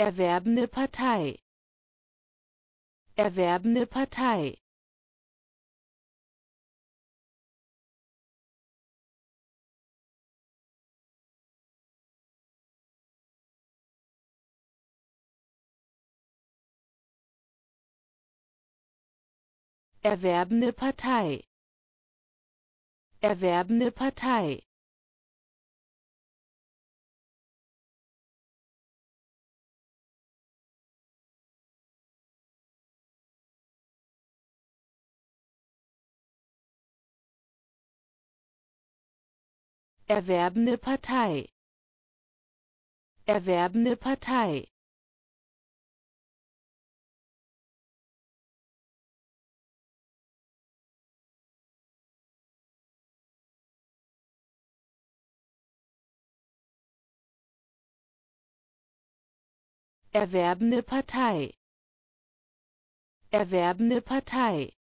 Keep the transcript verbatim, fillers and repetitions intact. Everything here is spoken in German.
erwerbende Partei, erwerbende Partei, erwerbende Partei, erwerbende Partei, erwerbende Partei, erwerbende Partei, erwerbende Partei, erwerbende Partei,